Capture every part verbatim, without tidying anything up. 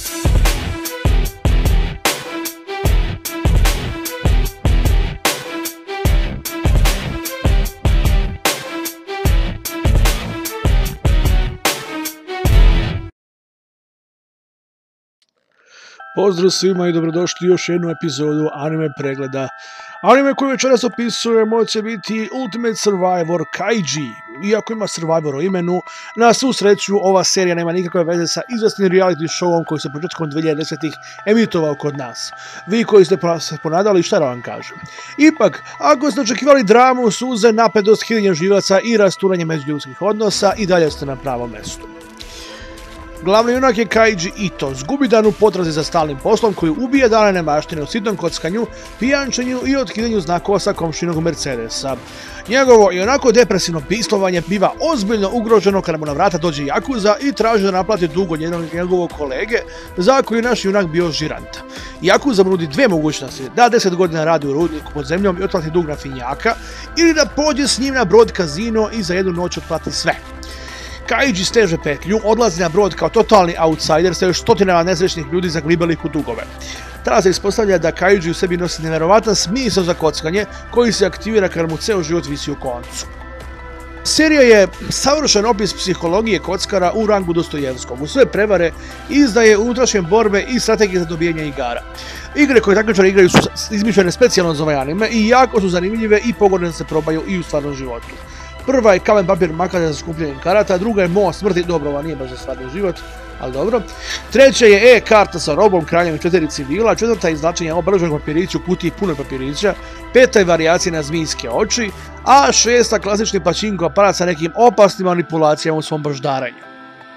Pozdrav svima i dobrodošli u još jednu epizodu anime pregleda. Anime koji večeras opisujemo će biti Ultimate Survivor Kaiji. Iako ima Survivor u imenu, na svu sreću ova serija nema nikakve veze sa izvesnim reality showom koji se početkom dvije hiljade desetih emitovao kod nas. Vi koji ste se ponadali, šta da vam kažem. Ipak, ako ste očekivali dramu, suze, napetost, hiljenje živaca i rasturanje međuljudskih odnosa, i dalje ste na pravom mestu. Glavni junak je Kaiji Ito, zgubidan u potrazi za stalnim poslom koji ubija dane nemaštine u sitnom kockanju, pijančenju i otkidanju znakova sa komšinog Mercedesa. Njegovo i onako depresivno pislovanje biva ozbiljno ugroženo kada mu na vrata dođe Yakuza i traži da naplati dug od njegovog kolege za koji je naš junak bio žirant. Yakuza mu nudi dve mogućnosti, da deset godina radi u rudniku pod zemljom i otplati dug na finjaka, ili da pođe s njim na brod kazino i za jednu noć otplati sve. Kaiji steže petlju, odlazi na brod kao totalni outsider sa još stotinama nesrećnih ljudi zaglibelih u dugove. Tada se ispostavlja da Kaiji u sebi nosi nevjerovatan smisao za kockanje koji se aktivira kada mu ceo život visi u koncu. Serija je savršen opis psihologije kockara u rangu Dostojevskog. U sve prevare izdaje unutrašnje borbe i strategije za dobijanje igara. Igre koje takmičari igraju su izmišljene specijalno za ovaj anime i jako su zanimljive i pogodne da se probaju i u stvarnom životu. Prva je kamen papir makada za skupljenjem karata, druga je most smrti, dobro, ova nije baš za stvarni život, ali dobro. Treća je e-karta sa robom, kraljem i četiri civila, četvrta je izvlačenje obrženog papirića u kutiji punoj papirića, peta je varijacija na zmijske oči, a šesta klasični pačinko aparat sa nekim opasnim manipulacijama u svom baždaranju.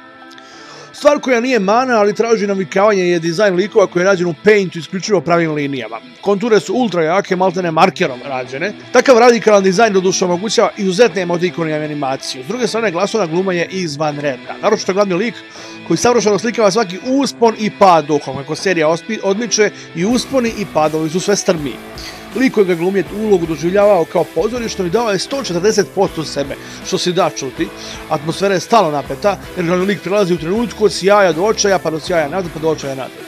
Stvar koja nije mana, ali traži navikavanje je dizajn likova koji je rađen u Paintu isključivo pravim linijama. Konture su ultra jake, maltene markerom rađene. Takav radikalan dizajn doduše omogućava izuzetne emotikone i animaciju. S druge strane, glasovna gluma je izvanredna. Naročito glavni lik koji savršeno slikava svaki uspon i pad duhom, kako serija odmiče i usponi i padovi su sve strmiji. Lik koji ga glumi je ulogu doživljavao kao pozorišno i dao je sto četrdeset posto sebe, što se da čuti. Atmosfera je stalno napeta, jer glavni lik prelazi u trenutku od sjaja do očaja, pa do sjaja nazad, pa do očaja nazad.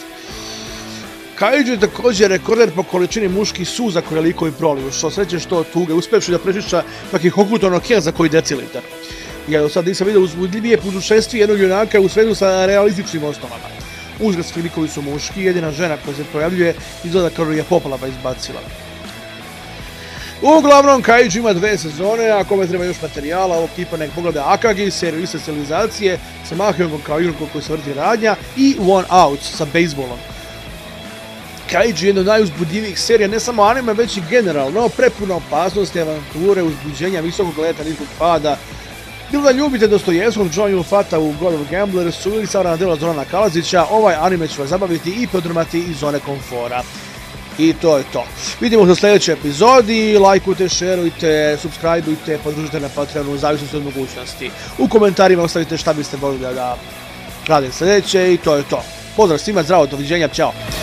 Kaiji je također rekorder po količini muških suza koje likovi proliju, što sreće što tuge, uspjevši da prečišća svaki hokutono kel za koji decilitar. Ja do sad nisam vidio uzbudljivije pudušestvi jednog junaka u svetu sa realističnim osnovama. Uzgradski likovi su muški, jedina žena koja se projavljuje izgleda kao je poplava izbacila. Uglavnom, Kaiji ima dve sezone, a kome treba još materijala, ovog tipa nek pogleda Akagi, seriju iste civilizacije, sa Mahijom kao igrom koji se vrti radnja, i One Out sa bejsbolom. Kaiji je jedna od najuzbudljivijih serija, ne samo anime, već i generalno, prepuna opasnosti, avanture, uzbuđenja, visokog leta, niskog pada. Bilo da ljubite Dostojevskog, John Yulfata u God of Gambler su ili savrana dela Zorana Kalazića, ovaj anime će vas zabaviti i podrmati iz zone komfora. I to je to. Vidimo se u sljedećoj epizodi, lajkujte, šerujte, subscribeujte, podržite na Patreonu, zavisno od mogućnosti. U komentarima ostavite šta biste volili da radim sljedeće i to je to. Pozdrav svima, zdravo, doviđenja, ćao!